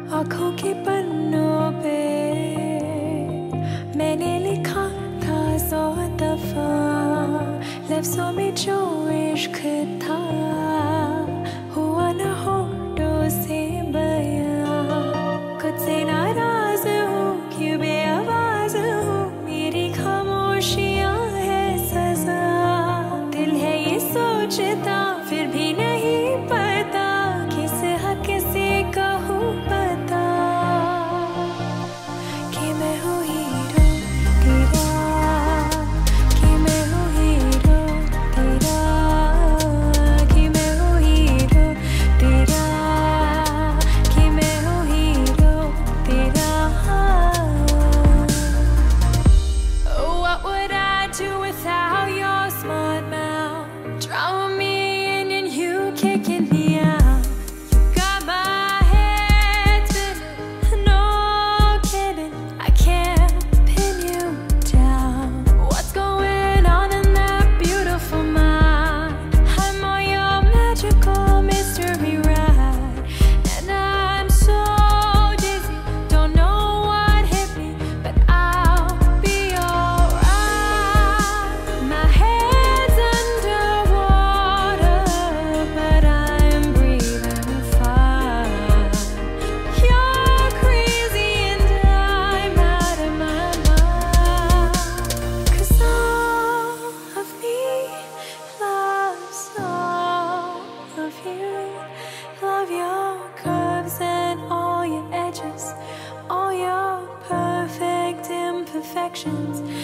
आँखों के पन्नों पे मैंने लिखा था 100 दफा, लफ्जों में जो इश्क था हुआ न होठों से बयां। खुद से नाराज हूँ, क्यों बेआवाज हूँ, मेरी खामोशियाँ है सजा। दिल है ये सोचता फिर भी नहीं पता, किस हक से कहूँ पता कि मैं हूँ हीरो तेरा, कि मैं हूँ हीरो तेरा, कि मैं हूँ हीरो तेरा, कि मैं हूँ हीरो तेरा। What would I do without your smart mouth? Drowning me in and you kicking me out. You got my head spinning, no kidding, I can't pin you down. What's going on in that beautiful mind? I'm on your magical mystery ride, and I'm so dizzy, don't know what hit me, but I'll be alright. My head's underwater, but I'm breathing fine. You're crazy and I'm out of my mind, 'cause all of me loves all of you. Love your curves and all your edges, all your perfect imperfections.